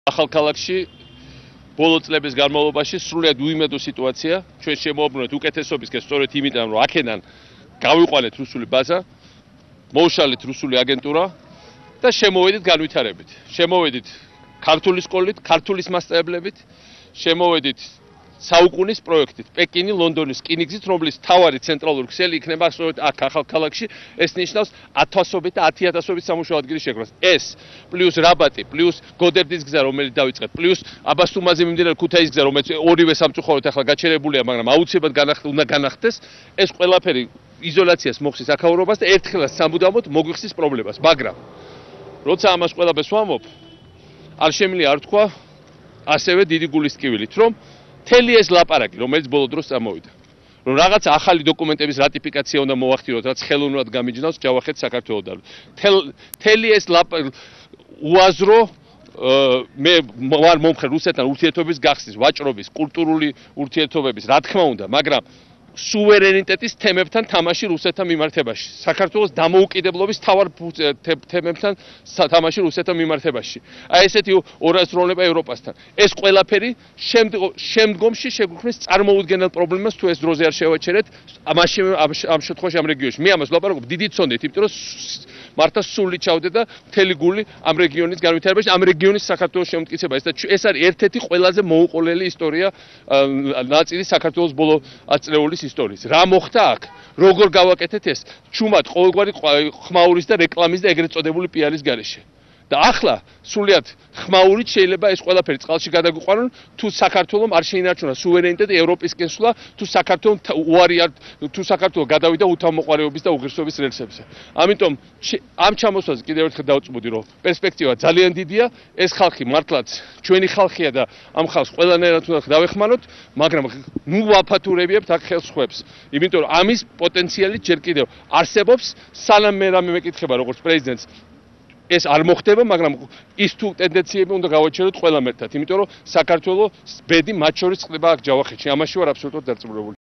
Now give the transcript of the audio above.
ახალქალაქში ბოლო წლების განმავლობაში სრულიად უიმედო სიტუაცია. ჩვენ შემოაბრუნეთ უკეთესობისკენ სწორედ იმიტომ, რომ აქედან გავიყვანეთ რუსული ბაზა, მოვშალეთ რუსული აგენტურა და შემოვედით განვითარებით. შემოვედით ქართული სკოლით, ქართულის მასწავლებლებით, შემოვედით საუკუნის პროექტით, პეკინი, ლონდონის რკინიგზით, რომლის თავარი ცენტრალური ქსელი იქნება სწორედ აქ ახალქალაქში. ეს ნიშნავს 1000-ობით და 10000-ობით სამუშაო ადგილის შექმნას. ეს პლუს რაბატი, პლუს გოდერდის გზა, რომელიც დავიწყეთ, პლუს აბასთუმაზე მიმდინარე ქუთაისის გზა, რომელიც ორივე სამწუხაროდ ახლა გაჩერებულია, მაგრამ აუცილებლად უნდა განახდეს. ეს ყველაფერი იზოლაციას მოხსის აქაურობას და ერთხელაც სამუდამოდ მოგვიხსნის პრობლემას. მაგრამ როცა ამას ყველაფერს ვამბობ, არ შემიძლია არ თქვა ასევე დიდი გულის ტკივილით, რომ მთელი ეს ლაპარაკი, რომელიც ბოლო დროს წამოვიდა, რომ რაღაც ახალი დოკუმენტების რატიფიკაცია უნდა მოახდინოთ, რაც ხელოვნურად გამიჯნავს ჯავახეთს საქართველოსთან. მთელი ეს უაზრო მე ვარ მომხრე რუსეთთან ურთიერთობის გახსნის, ვაჭრობის, კულტურული ურთიერთობების, რა თქმა უნდა, მაგრამ სუვერენიტეტის თემებთან თამაში რუსეთთან მიმართებაში, საქართველოს დამოუკიდებლობის თავარ თემებთან თამაში რუსეთთან მიმართებაში. აი ესეთი ორაზროვნება ევროპასთან. ეს ყველაფერი შემდგომში შეგვიქმნის წარმოუდგენელ პრობლემას თუ ეს დროზე არ შევაჩერეთ ამ შემთხვევაში ამ რეგიონში. მე ამას ვლაპარაკობ დიდი ცოდნით, იმიტომ რომ მართლა სული ჩავდე და მთელი გული ამ რეგიონის განვითარებაში, ამ რეგიონის საქართველოს შემტკიცებაში და ეს არის ერთ-ერთი ყველაზე მოუყოლელი ისტორია ნაწილი საქართველოს ბოლო 10 წლეულის ისტორიის. რა მოხდა აქ? როგორ გავაკეთეთ ეს? ჩუმად ყოველგვარი ხმაურის და რეკლამის და ეგრეთ წოდებული პიარის გარეშე. და ახლა სულიად ხმაურით შეიძლება ეს ყველაფერი წყალში გადაგვიყვანონ, თუ საქართველოს არ შეინარჩუნა სუვერენიტეტი ევროპისკენ სვლა, თუ საქართველოს უარი არ თუ საქართველოს გადავიდა უთანმოყვარეობის და უღირსობის რელსებზე. ამიტომ ამ ჩამოსვლაზე კიდევ ერთხელ დავწმუნდი, რომ პერსპექტივა ძალიან დიდია, ეს ხალხი მართლაც ჩვენი ხალხია და ამ ხალხს ყველანაირად უნდა დავეხმაროთ, მაგრამ ნუ ვაფათურებიებთ აქ ხელსხვებს. იმიტომ რომ ამის პოტენციალი ჯერ კიდევ არსებობს, სანამ მე რამე მეკითხება როგორც პრეზიდენტს ეს არ მოხდება, მაგრამ ის თუ ტენდენციები უნდა გავაჩეროთ ყველამ ერთად, იმიტომ რომ საქართველოს ბედი მათ შორის ხდება აქ ჯავახეთში. ამაში ვარ აბსოლუტურად დარწმუნებული.